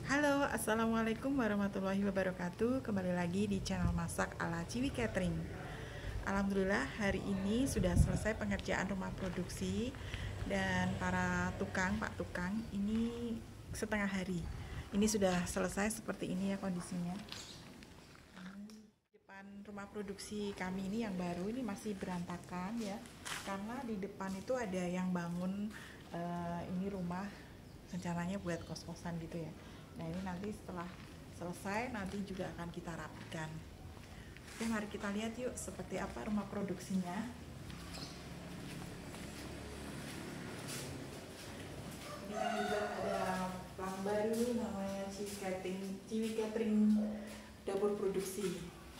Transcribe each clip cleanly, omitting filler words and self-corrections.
Halo, assalamualaikum warahmatullahi wabarakatuh. Kembali lagi di channel masak ala Ciwi Catering. Alhamdulillah hari ini sudah selesai pengerjaan rumah produksi dan para tukang, Pak Tukang ini setengah hari. Ini sudah selesai seperti ini ya kondisinya. Depan rumah produksi kami ini yang baru ini masih berantakan ya, karena di depan itu ada yang bangun ini rumah rencananya buat kos-kosan gitu ya. Nah ini nanti setelah selesai nanti juga akan kita rapikan. Oke, mari kita lihat yuk seperti apa rumah produksinya. Ini kan juga ada pelang baru namanya Ciwi Catering dapur produksi.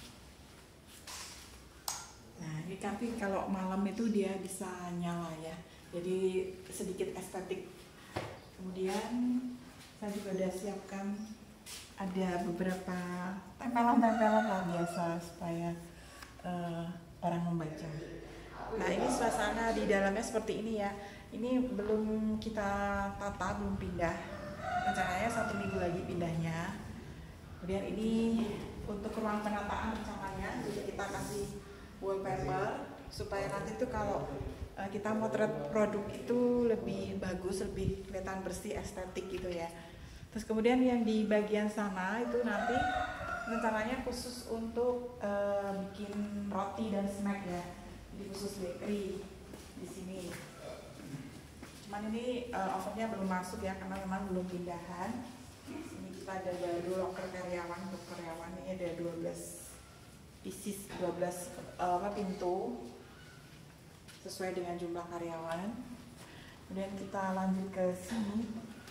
Nah ini tapi kalau malam itu dia bisa nyala ya, jadi sedikit estetik. Kemudian saya juga udah siapkan ada beberapa tempelan-tempelan lah biasa supaya orang membaca. Nah ini suasana di dalamnya seperti ini ya. Ini belum kita tata, belum pindah. Rencananya 1 minggu lagi pindahnya. Kemudian ini untuk ruang penataan rencananya juga kita kasih wallpaper supaya nanti tuh kalau kita motret produk itu lebih bagus, lebih kelihatan bersih, estetik gitu ya. Terus kemudian yang di bagian sana itu nanti rencananya khusus untuk bikin roti dan snack ya, jadi khusus bakery di sini. Cuman ini ovennya belum masuk ya karena memang belum pindahan. Di sini kita ada baru loker karyawan, untuk karyawan ini ada 12 pieces, 12 pintu sesuai dengan jumlah karyawan. Kemudian kita lanjut ke sini.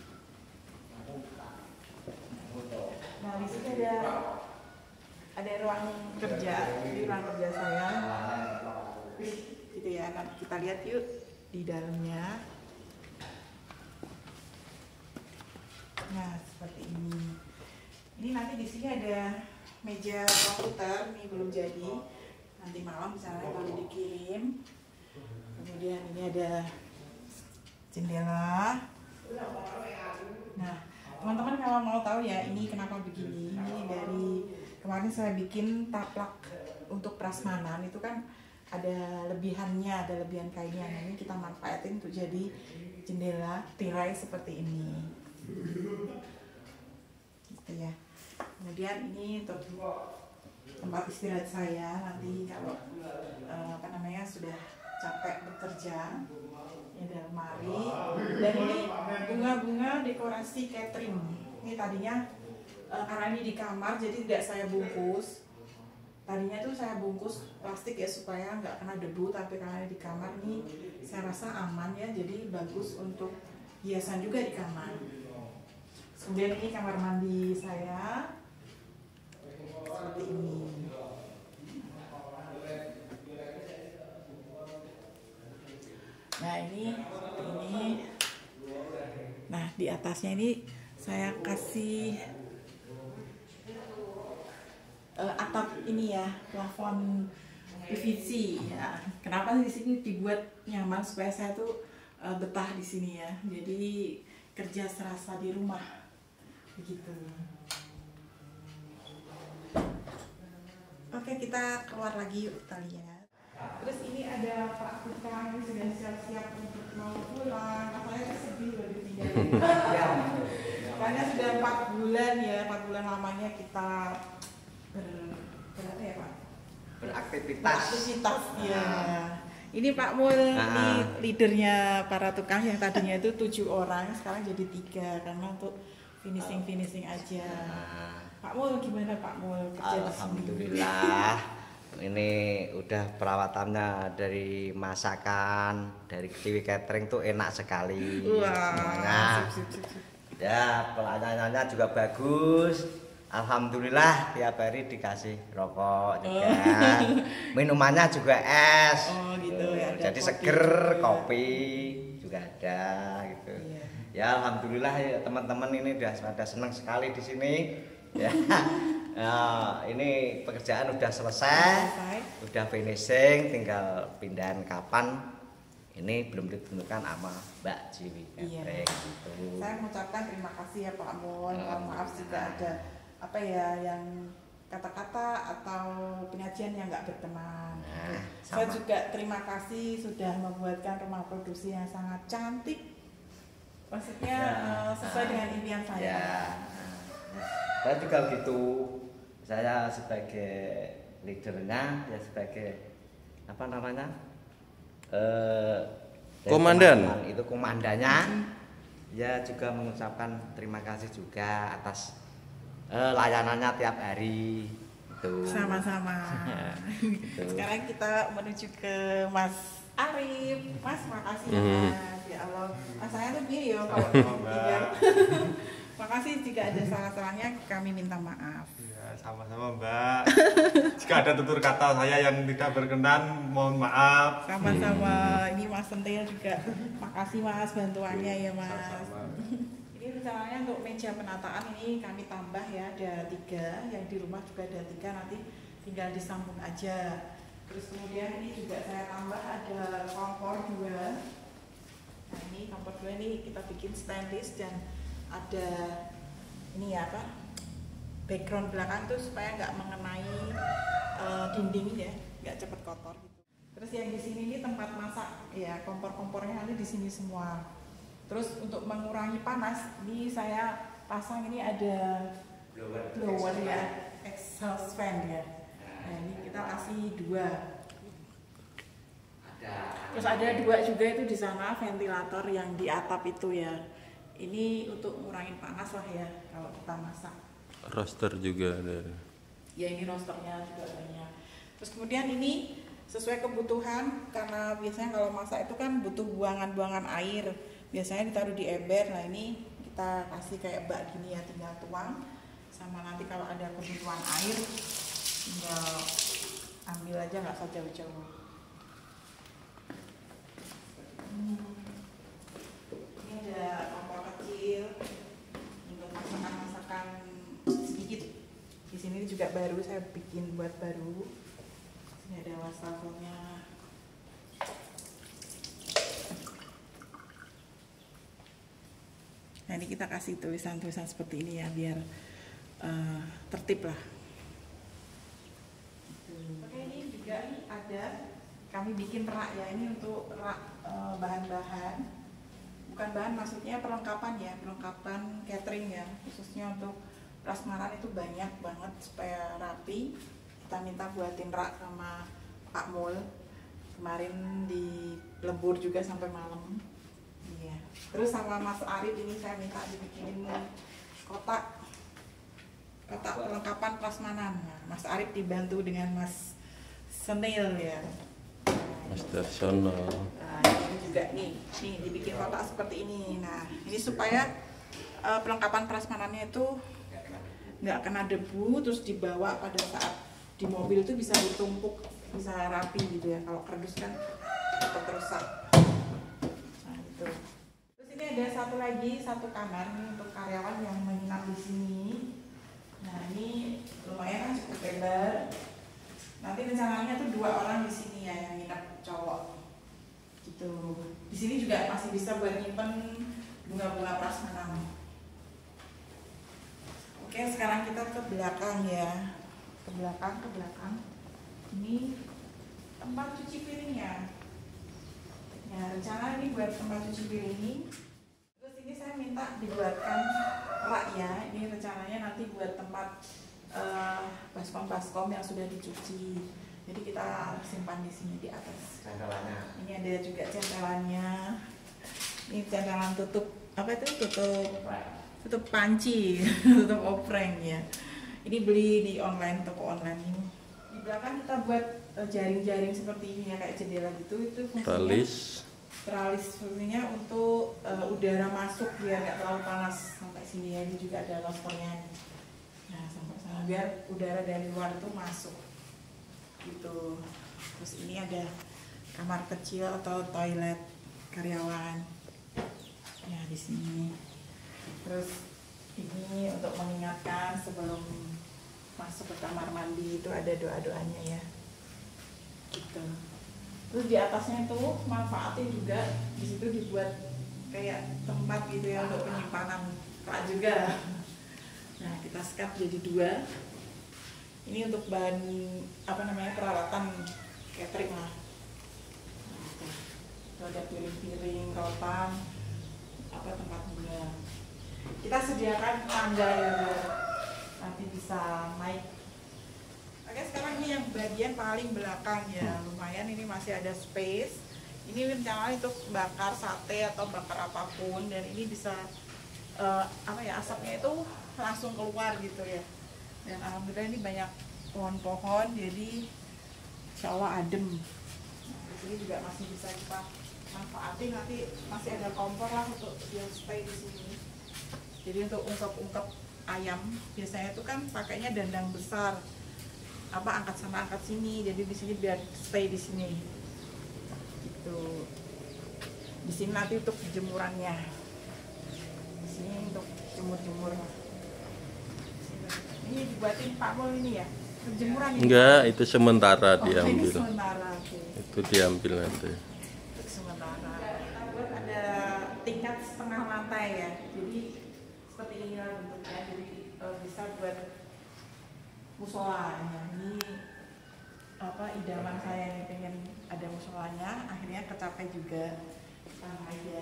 Nah di sini ada ruang kerja, di ruang kerja saya. Gitu ya. Nah kita lihat yuk di dalamnya. Nah seperti ini. Ini nanti di sini ada meja komputer, ini belum jadi. Nanti malam misalnya baru dikirim. Kemudian ini ada jendela. Nah, teman-teman kalau mau tahu ya ini kenapa begini, ini dari kemarin saya bikin taplak untuk prasmanan itu kan ada lebihannya, ada lebihan kainnya. Nah, ini kita manfaatin untuk jadi jendela tirai seperti ini. Gitu ya. Kemudian ini untuk tempat istirahat saya nanti kalau sudah capek bekerja. Ini ada lemari dan ini bunga-bunga dekorasi catering. Ini tadinya karena ini di kamar jadi tidak saya bungkus. Tadinya tuh saya bungkus plastik ya supaya nggak kena debu, tapi karena di kamar ini saya rasa aman ya, jadi bagus untuk hiasan juga di kamar. Kemudian ini kamar mandi saya seperti ini. Nah ini. Nah di atasnya ini saya kasih atap ini ya, plafon PVC ya. Kenapa di sini dibuat nyaman supaya saya tuh betah di sini ya. Jadi kerja serasa di rumah begitu. Oke, kita keluar lagi yuk, kita lihat. Terus ini ada Pak Tukang yang sudah siap-siap untuk mau pulang. Katanya sedih loh ditinggalin. Karena sudah 4 bulan ya, 4 bulan lamanya kita berapa ya Pak? Beraktivitas ya. Ini Pak Mul, ini leadernya para tukang yang tadinya itu 7 orang, sekarang jadi 3 karena untuk finishing aja. Pak Mul gimana Pak Mul kerja di sini? Alhamdulillah. Ini udah perawatannya dari masakan, dari Ciwi Catering tuh enak sekali. Wah, semuanya. Ya, pelayanannya juga bagus. Alhamdulillah tiap hari dikasih rokok juga. Minumannya juga es. Oh gitu ya. Jadi seger, kopi juga ada gitu. Iya. Ya alhamdulillah ya teman-teman ini udah pada senang sekali di sini. Ya. Nah, ini pekerjaan udah selesai, udah finishing, tinggal pindahan kapan ini belum ditentukan sama Mbak Jiwi Catering gitu. Saya mengucapkan terima kasih ya Pak Mul. Mohon maaf jika ada apa ya yang kata-kata atau penyajian yang nggak berkenan. Saya juga terima kasih sudah membuatkan rumah produksi yang sangat cantik. Maksudnya sesuai dengan impian saya. Ya. Saya juga gitu. Saya sebagai leadernya, ya sebagai apa namanya? Komandan. Itu komandannya. Ya juga mengucapkan terima kasih juga atas layanannya tiap hari. Gitu. Sama-sama. Gitu. Sekarang kita menuju ke Mas Arif. Mas, makasih ya Mas. Ya Allah. Mas saya tuh gini ya kalau tinggal. Makasih jika ada salah-salahnya kami minta maaf. Ya, sama-sama Mbak. Jika ada tutur kata saya yang tidak berkenan, mohon maaf. Sama-sama. Ini Mas Sentil juga. Makasih Mas bantuannya ya Mas. Sama-sama. Ini rencananya untuk meja penataan ini kami tambah ya, ada 3, yang di rumah juga ada 3, nanti tinggal disambung aja. Terus kemudian ini juga saya tambah ada kompor 2. Nah ini kompor 2 ini kita bikin stainless dan ada ini ya apa, background belakang tuh supaya nggak mengenai dinding ya, nggak cepet kotor gitu. Terus yang di sini ini tempat masak ya, kompor-kompornya nanti di sini semua. Terus untuk mengurangi panas, ini saya pasang ini ada blower ya, exhaust fan ya. Nah ini kita kasih 2. Terus ada 2 juga itu di sana ventilator yang di atap itu ya. Ini untuk ngurangin panas lah ya kalau kita masak. Roster juga ada. Ya ini rosternya juga banyak. Terus kemudian ini sesuai kebutuhan, karena biasanya kalau masak itu kan butuh buangan-buangan air. Biasanya ditaruh di ember. Nah ini kita kasih kayak bak gini ya, tinggal tuang. Sama nanti kalau ada kebutuhan air tinggal ambil aja, nggak usah jauh-jauh. Ini ada kompor kecil untuk masakan-masakan sedikit. Di sini juga baru saya bikin buat baru. Ini ada wastafelnya. Nah ini kita kasih tulisan-tulisan seperti ini ya biar tertib lah. Oke, ini juga ada kami bikin rak ya, ini untuk rak bahan-bahan, bukan bahan maksudnya perlengkapan ya, perlengkapan catering ya, khususnya untuk prasmanan itu banyak banget supaya rapi. Kita minta buatin rak sama Pak Mul, kemarin di lembur juga sampai malam. Iya. Terus sama Mas Arif ini saya minta dibikinin kotak perlengkapan prasmanan. Nah, Mas Arif dibantu dengan Mas Senil ya. Master Sono. Nah, ini juga nih dibikin kotak seperti ini. Nah, ini supaya perlengkapan prasmanannya itu nggak kena debu, terus dibawa pada saat di mobil itu bisa ditumpuk, bisa rapi gitu ya. Kalau kerdus kan cepat rusak. Nah, itu. Terus ini ada satu kamar nih untuk karyawan yang menginap di sini. Nah, ini lumayan cukup lebar. Nanti rencananya tuh 2 orang di sini ya yang nginap cowok. Gitu. Di sini juga masih bisa buat nyimpen bunga-bunga prasmanan. Oke, sekarang kita ke belakang ya. Ke belakang. Ini tempat cuci piringnya. Ya, rencana ini buat tempat cuci piring. Terus ini saya minta dibuatkan rak ya. Ini rencananya nanti buat tempat baskom yang sudah dicuci. Jadi kita simpan di sini di atas. Centelannya. Ini ada juga centelannya. Ini centelan tutup apa itu? Tutup panci, tutup opreng ya. Ini beli di online, toko online ini. Di belakang kita buat jaring-jaring seperti ini ya, kayak jendela gitu. Itu fungsinya teralis fungsinya untuk udara masuk biar nggak terlalu panas sampai sini ya. Ini juga ada rosternya. Nah, sampai sana biar udara dari luar itu masuk. Gitu. Terus ini ada kamar kecil atau toilet karyawan. Ya, di sini. Terus ini untuk mengingatkan sebelum masuk ke kamar mandi itu ada doa-doanya ya. Gitu. Terus di atasnya itu manfaatnya juga di situ dibuat kayak tempat gitu ya untuk penyimpanan pak juga. Nah kita sekat jadi 2. Ini untuk bahan apa namanya peralatan catering lah. Itu ada piring-piring, rotan, apa tempat gula. Kita sediakan tangga ya, nanti bisa naik. Oke, sekarang ini yang bagian paling belakang ya, lumayan ini masih ada space. Ini rencananya untuk bakar sate atau bakar apapun, dan ini bisa apa ya, asapnya itu langsung keluar gitu ya. Dan alhamdulillah ini banyak pohon-pohon, jadi insya Allah adem. Nah, di sini juga masih bisa kita manfaatin, nanti masih ada kompor lah untuk dia stay di sini. Jadi untuk ungkep-ungkep ayam biasanya itu kan pakainya dandang besar, apa angkat sana angkat sini, jadi di sini biar stay di sini. Gitu. Di sini nanti untuk jemurannya. Di sini untuk jemur-jemur. Ini dibuatin Pak Mul ini ya, jemuran ini. Enggak, itu sementara Ini diambil. sementara, oke. Itu diambil nanti. Untuk sementara. Kita buat ada tingkat setengah lantai ya. Jadi seperti ini lah bentuknya. Jadi bisa buat musola. Ya, ini apa idaman saya nih, pengen ada musolanya. Akhirnya kecapai juga. Sama aja.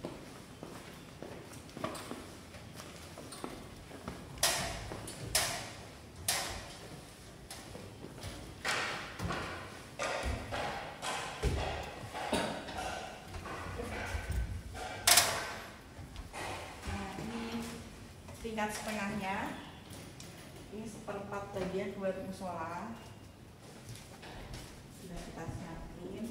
Tingkat setengahnya ini 1/4 bagian buat musola, sudah kita siapin.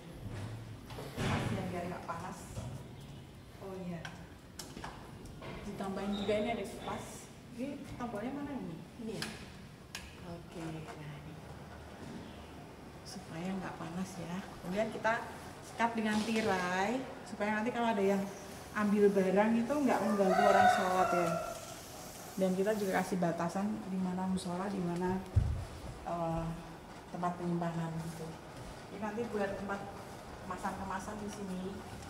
Biar nggak panas. Oh iya, ditambahin juga ini ada kipas. Ini tombolnya mana ini ya. Oke, nah ini supaya nggak panas ya. Kemudian kita sekat dengan tirai supaya nanti kalau ada yang ambil barang itu nggak mengganggu orang sholat ya. Dan kita juga kasih batasan di mana musola, di mana tempat penyimpanan gitu. Ini nanti buat tempat kemasan-kemasan di sini.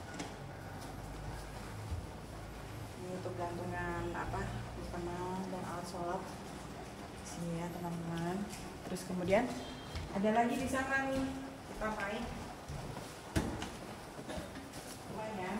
Ini untuk gantungan apa, makanan dan alat sholat di sini ya teman-teman. Terus kemudian ada lagi di sana nih, kita naik. Lumayan.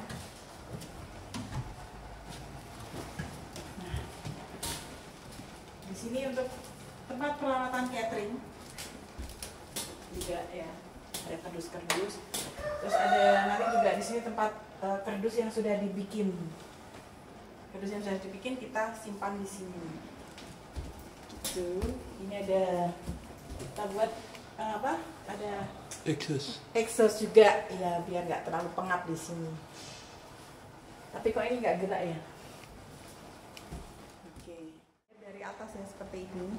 Di sini untuk tempat peralatan catering juga ya, ada kardus-kardus. Terus ada nanti juga di sini tempat kardus yang sudah dibikin. Kardus yang sudah dibikin kita simpan di sini. Gitu. Ini ada kita buat apa? Ada exhaust juga ya, biar nggak terlalu pengap di sini. Tapi kok ini nggak gerak ya? Dari atas ya seperti ini.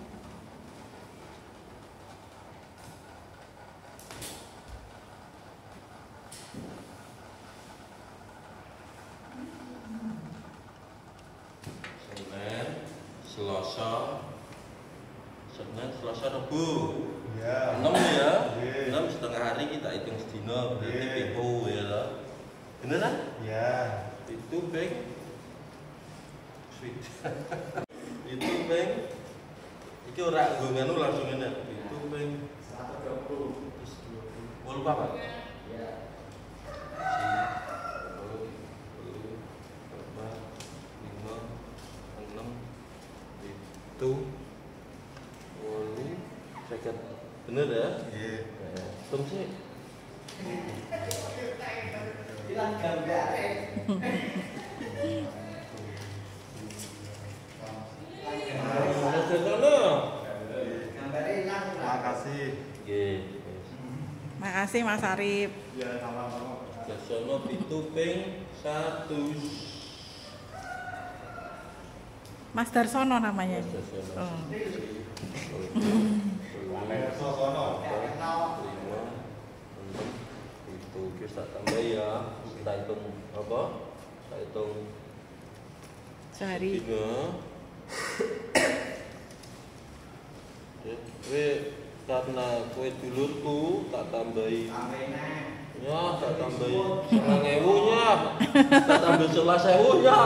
Senin, Selasa, Rabu. Ya. 6 ya. Iya. 6 setengah hari kita hitung sedina berarti pipo ya. Beneran? Ya. Itu bang. Sweet. Itu bang. Iki ora nggo nganu langsung ngene. Itu bang 120. Terus 20. Mau lupa Pak? Ya. 1, 2, 3, 4, 5, 6, 7, 8, 9, bener ya? Iya. Hitung sih. Makasih. Makasih Mas Arif. Ya, sama-sama. Jasono pitu ping 1. Mas Darsono namanya. Mas Darsono. Oh. Sosono. 5, 6, itu kita tambah ya. Kita hitung apa? Kita hitung Sehari. dina. Oke, karena kue dulurku tak tambahi. Ya, tak tambahi 9.000-nya. Tak tambahi 11.000-nya.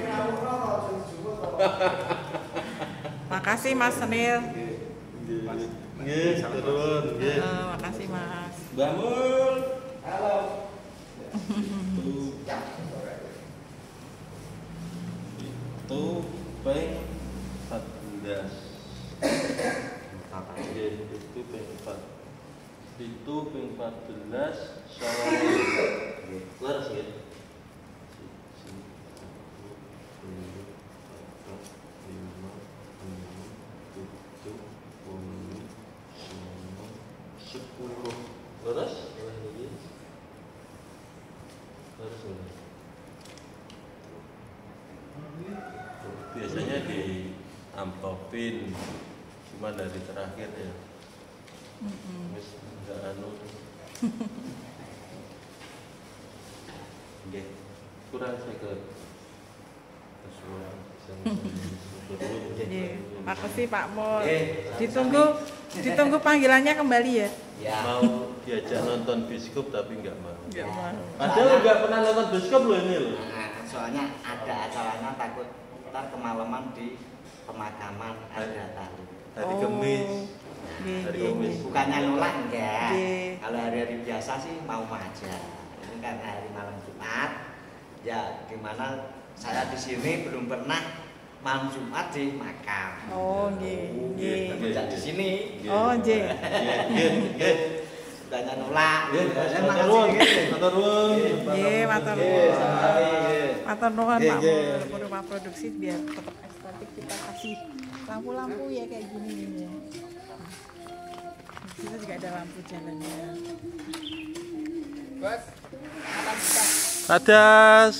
Makasih Mas Senil. Nggih, turun, nggih. Makasih Mas. Mbak Mul. Halo. Itu peng 14. Nggih, itu peng 4. Itu peng 14 Sawalungu. Leres nggih. Leres? Leres nggak? Biasanya di amplopin, cuma dari terakhir ya. Wis enggak anu. Nggih. Kurang seket. Makasih Pak Mul. Ditunggu panggilannya kembali ya. Ya. Mau diajak nonton bioskop tapi enggak mau. Enggak mau. Padahal enggak pernah nonton bioskop loh ini loh. Soalnya ada acaranya takut ntar kemalaman di pemakaman ada tali. Hari Kamis. Hari Kamis. Bukannya nolak enggak. Nggih. Kalau hari-hari biasa sih mau aja. Ini kan hari malam Jumat. Ya gimana saya di sini belum pernah malam Jumat di makam. Oh, nggih. Nggih. Tidak di sini. Oh, nggih. Nggih. Bukannya nolak. Matur nuwun. Matur nuwun. Nggih, matur nuwun. Matur nuwun Pak Mul, rumah produksi biar tetap estetik kita kasih lampu-lampu ya kayak gini nih ya. Di situ juga ada lampu jalannya. Bos, kapan buka? Adas.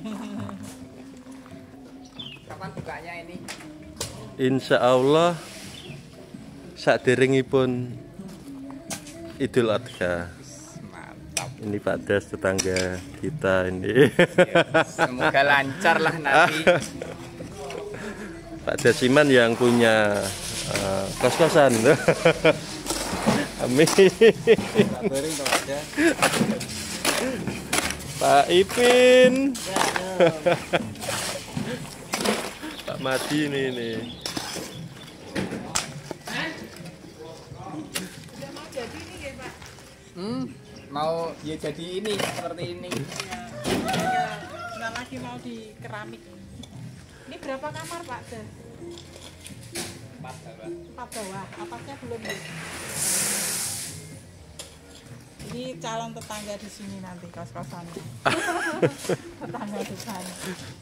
Kapan bukanya ini? Insya Allah saderengipun Idul Adha. Mantap. Ini Pak Das tetangga kita ini. Semoga lancar lah nanti. Pak Das Iman yang punya kos-kosan. Amin. Pak Ipin. Pak Madi ini. Mau ya jadi ini seperti ini. Ya, bentar lagi mau di keramik. Ini berapa kamar Pak? 4 bawah. Atasnya belum ya? Ini calon tetangga di sini nanti kos-kosannya. Tetangga di sana.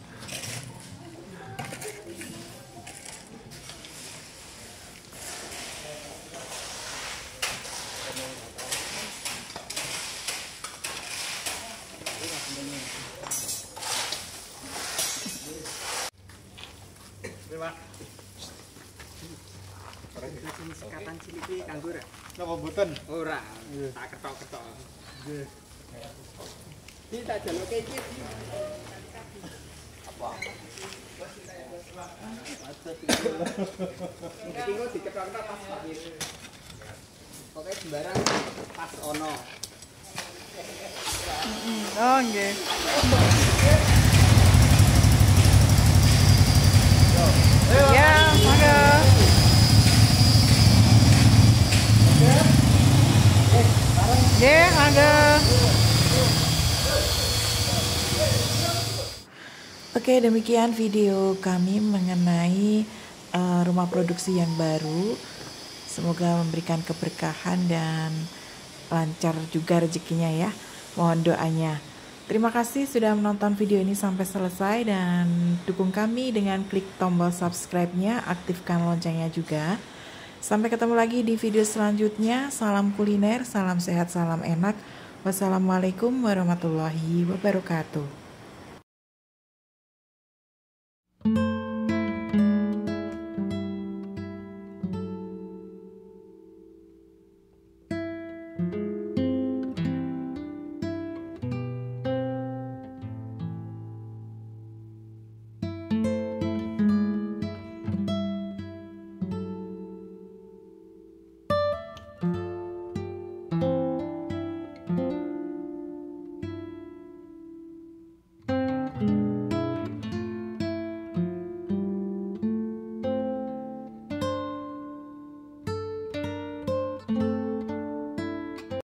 Pak. Sekatan cilik kanggo ra? Napa mboten? Ora, tak ketok-ketok. Nggih. Iki tak jaloke iki. Apa? Iki kok diketok-ketok pas Pak. Pokoke sembarang pas ono. Oh, nggih. Ya, mangga. Nggih, mangga. Oke, demikian video kami mengenai rumah produksi yang baru. Semoga memberikan keberkahan dan lancar juga rezekinya ya. Mohon doanya. Terima kasih sudah menonton video ini sampai selesai dan dukung kami dengan klik tombol subscribe-nya, aktifkan loncengnya juga. Sampai ketemu lagi di video selanjutnya. Salam kuliner, salam sehat, salam enak. Wassalamualaikum warahmatullahi wabarakatuh.